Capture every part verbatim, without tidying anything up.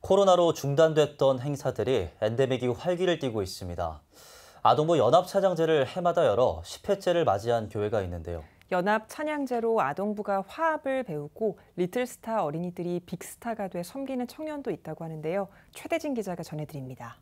코로나로 중단됐던 행사들이 엔데믹 이후 활기를 띠고 있습니다. 아동부 연합찬양제를 해마다 열어 십 회째를 맞이한 교회가 있는데요. 연합 찬양제로 아동부가 화합을 배우고 리틀스타 어린이들이 빅스타가 돼 섬기는 청년도 있다고 하는데요. 최대진 기자가 전해드립니다.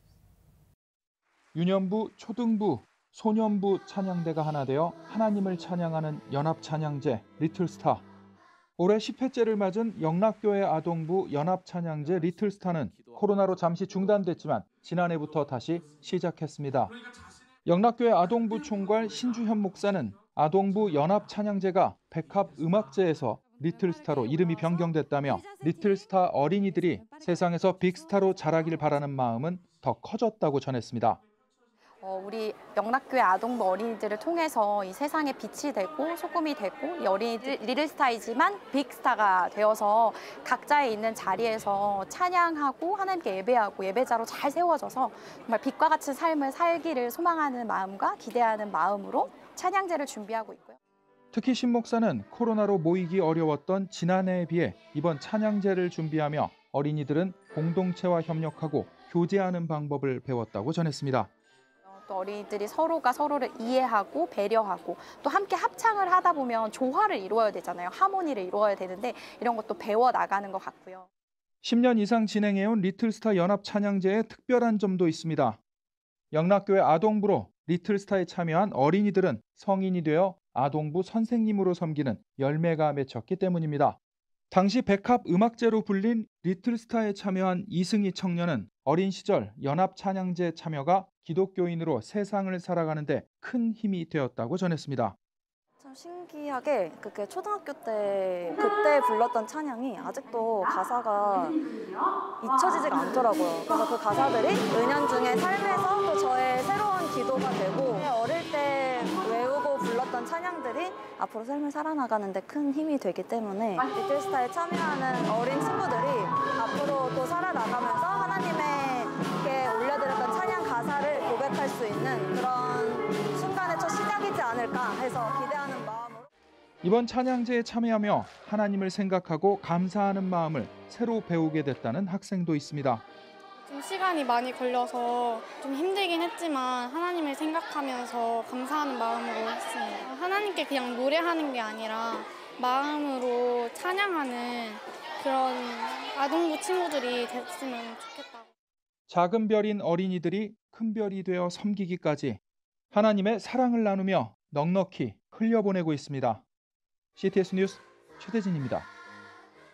유년부, 초등부, 소년부 찬양대가 하나 되어 하나님을 찬양하는 연합 찬양제 리틀스타. 올해 십 회째를 맞은 영락교회 아동부 연합 찬양제 리틀스타는 코로나로 잠시 중단됐지만 지난해부터 다시 시작했습니다. 영락교회 아동부 총괄 신주현 목사는 아동부 연합 찬양제가 백합 음악제에서 리틀스타로 이름이 변경됐다며 리틀스타 어린이들이 세상에서 빅스타로 자라길 바라는 마음은 더 커졌다고 전했습니다. 어, 우리 영락교회 아동부 어린이들을 통해서 이 세상에 빛이 되고 소금이 되고 이 어린이들 리틀스타이지만 빅스타가 되어서 각자의 있는 자리에서 찬양하고 하나님께 예배하고 예배자로 잘 세워져서 정말 빛과 같은 삶을 살기를 소망하는 마음과 기대하는 마음으로 찬양제를 준비하고 있고요. 특히 신 목사는 코로나로 모이기 어려웠던 지난해에 비해 이번 찬양제를 준비하며 어린이들은 공동체와 협력하고 교제하는 방법을 배웠다고 전했습니다. 또 어린이들이 서로가 서로를 이해하고 배려하고 또 함께 합창을 하다 보면 조화를 이루어야 되잖아요. 하모니를 이루어야 되는데 이런 것도 배워 나가는 것 같고요. 십 년 이상 진행해온 리틀스타 연합 찬양제의 특별한 점도 있습니다. 영락교회 아동부로 리틀스타에 참여한 어린이들은 성인이 되어 아동부 선생님으로 섬기는 열매가 맺혔기 때문입니다. 당시 백합 음악제로 불린 리틀스타에 참여한 이승희 청년은 어린 시절 연합 찬양제 참여가 기독교인으로 세상을 살아가는데 큰 힘이 되었다고 전했습니다. 참 신기하게 그게 초등학교 때 그때 불렀던 찬양이 아직도 가사가 잊혀지지가 않더라고요. 그래서 그 가사들이 은연중에 삶에서 또 저의 새로운 기도가 되고 어릴 때 외우고 불렀던 찬양들이 앞으로 삶을 살아나가는 데 큰 힘이 되기 때문에 리틀스타에 참여하는 어린 친구들이 앞으로 또 살아나가면서 하나님에게 올려드렸던 찬양 가사를 고백할 수 있는 그런 순간의 첫 시작이지 않을까 해서 기대하는 마음으로. 이번 찬양제에 참여하며 하나님을 생각하고 감사하는 마음을 새로 배우게 됐다는 학생도 있습니다. 좀 시간이 많이 걸려서 좀 힘들긴 했지만 하나님을 생각하면서 감사하는 마음으로 했습니다. 하나님께 그냥 노래하는 게 아니라 마음으로 찬양하는 그런 아동부 친구들이 됐으면 좋겠다. 작은 별인 어린이들이 큰 별이 되어 섬기기까지 하나님의 사랑을 나누며 넉넉히 흘려보내고 있습니다. 씨티에스 뉴스 최대진입니다.